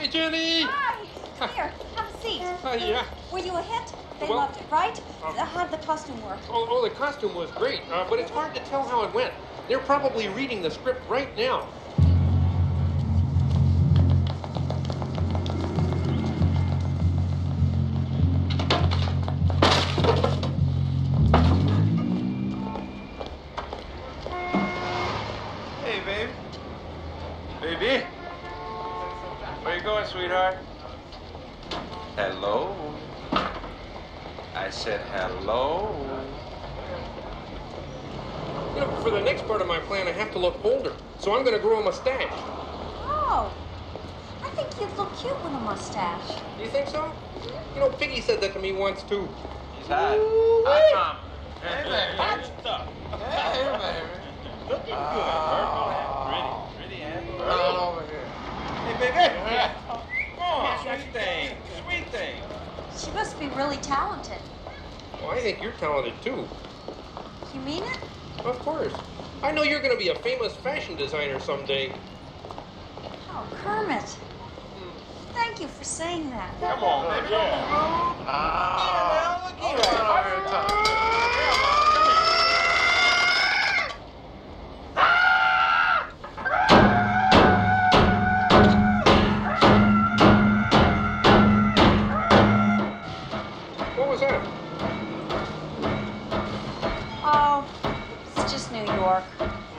Hi, Jenny. Hi. Come here. Have a seat. Yeah. Were you a hit? They Well, loved it, right? How'd the costume work? Oh, the costume was great, but it's hard to tell how it went. They're probably reading the script right now. Hey, baby. Baby? Where you going, sweetheart? Hello? I said hello. You know, for the next part of my plan, I have to look older, so I'm going to grow a mustache. Oh. I think you'd look cute with a mustache. You think so? You know, Piggy said that to me once, too. He's hot. Hot mom. Hey, baby. Hot stuff. Hey, baby. Looking good. Purple. Pretty and Come on over here. Hey, baby. Come on, sweet thing. Sweet thing. She must be really talented. Well, I think you're talented, too. You mean it? Of course. I know you're going to be a famous fashion designer someday. Oh, Kermit. Thank you for saying that. Come on, baby. Yeah. Ah. Look here. Come on over here, Tom. What was that? Oh, it's just New York.